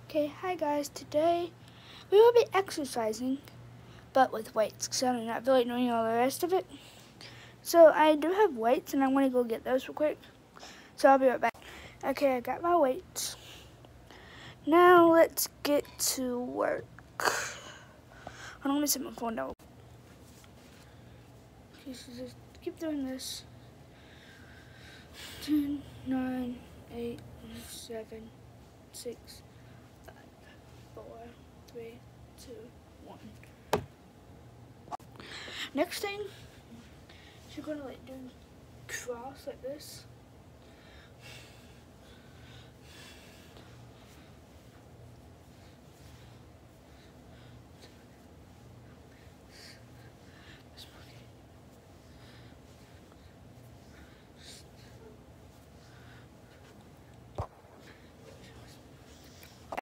Okay, hi guys. Today we will be exercising, but with weights, because I'm not really doing all the rest of it. So I do have weights, and I'm going to go get those real quick. So I'll be right back. Okay, I got my weights. Now let's get to work. I'm going to set my phone down. Okay, so just keep doing this. 10, 9, 8, 7, 6, 5, 4, 3, 2, 1. Next thing, you're gonna do cross like this.